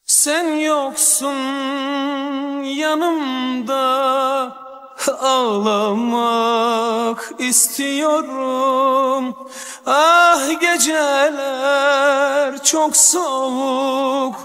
Sen yoksun yanımda, ağlamak istiyorum. Ah geceler çok soğuk,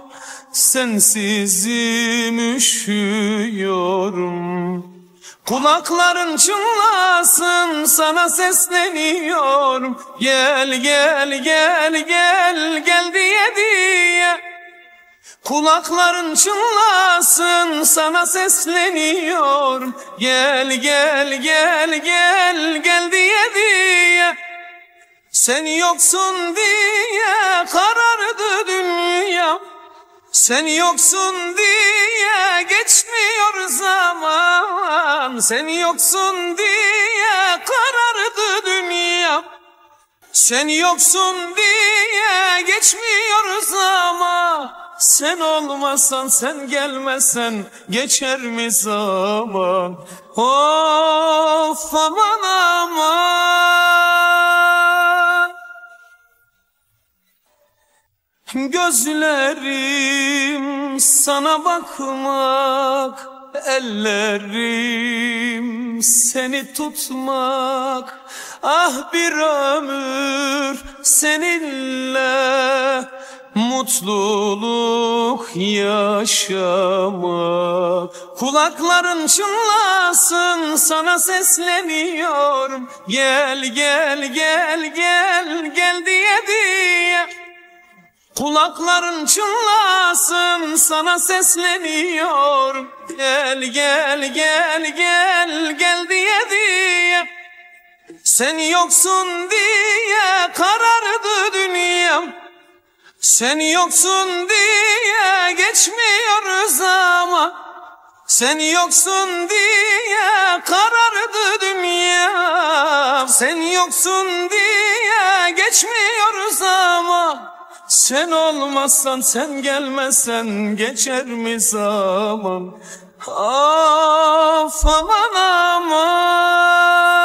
sensizim üşüyorum. Kulakların çınlasın, sana sesleniyorum. Gel gel gel gel gel diye diye. Kulakların çınlasın, sana sesleniyorum. Gel gel gel gel gel diye diye. Sen yoksun diye karardı dünya. Sen yoksun diye geçmiyor zaman. Sen yoksun diye karardı dünya. Sen yoksun diye geçmiyor zaman. Sen olmasan, sen gelmesen geçer mi zaman? Of aman aman. Gözlerim sana bakmak, ellerim seni tutmak. Ah bir ömür seninle mutluluk yaşamak. Kulakların çınlasın, sana sesleniyorum. Gel gel gel gel gel diye diye. Kulakların çınlasın, sana sesleniyorum. Gel gel gel gel gel diye diye. Sen yoksun diye karardı dünyam. Sen yoksun diye geçmiyor zaman. Sen yoksun diye karardı dünyam. Sen yoksun diye geçmiyor zaman. Sen olmazsan, sen gelmezsen geçer mi zaman? Of aman aman.